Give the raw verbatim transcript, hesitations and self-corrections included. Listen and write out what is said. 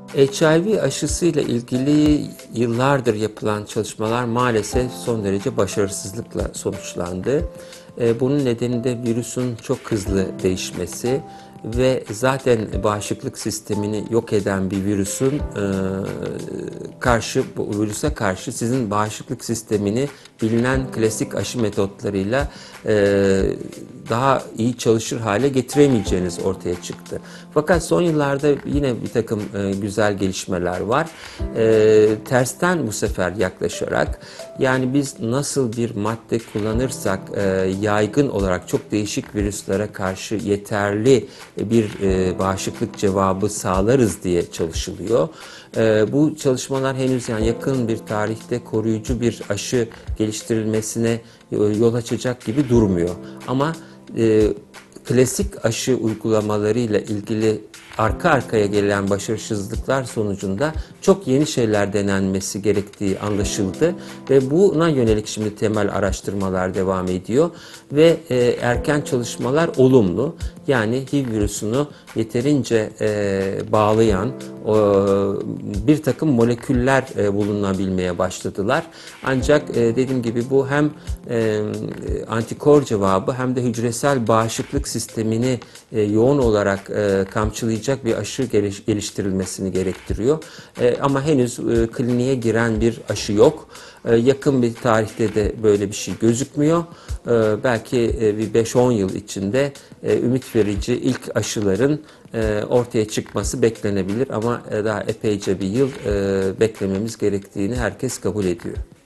H I V aşısıyla ilgili yıllardır yapılan çalışmalar maalesef son derece başarısızlıkla sonuçlandı. E, Bunun nedeni de virüsün çok hızlı değişmesi ve zaten bağışıklık sistemini yok eden bir virüsün e, karşı bu virüse karşı sizin bağışıklık sistemini bilinen klasik aşı metotlarıyla e, daha iyi çalışır hale getiremeyeceğiniz ortaya çıktı. Fakat son yıllarda yine bir takım e, güzel gelişmeler var. E, tersten bu sefer yaklaşarak, yani biz nasıl bir madde kullanırsak e, yaygın olarak çok değişik virüslere karşı yeterli bir e, bağışıklık cevabı sağlarız diye çalışılıyor. E, bu çalışmalar henüz yani yakın bir tarihte koruyucu bir aşı geliştirilmesine yol açacak gibi durmuyor. Ama e, klasik aşı uygulamalarıyla ilgili arka arkaya gelen başarısızlıklar sonucunda çok yeni şeyler denenmesi gerektiği anlaşıldı ve buna yönelik şimdi temel araştırmalar devam ediyor ve e, erken çalışmalar olumlu. Yani H I V virüsünü yeterince e, bağlayan o, bir takım moleküller e, bulunabilmeye başladılar. Ancak e, dediğim gibi bu hem e, antikor cevabı hem de hücresel bağışıklık sistemini e, yoğun olarak e, kamçılayacak bir aşı geliş, geliştirilmesini gerektiriyor. E, ama henüz e, kliniğe giren bir aşı yok. E, yakın bir tarihte de böyle bir şey gözükmüyor. E, belki e, bir beş on yıl içinde e, ümit verici ilk aşıların e, ortaya çıkması beklenebilir ama e, daha epeyce bir yıl e, beklememiz gerektiğini herkes kabul ediyor.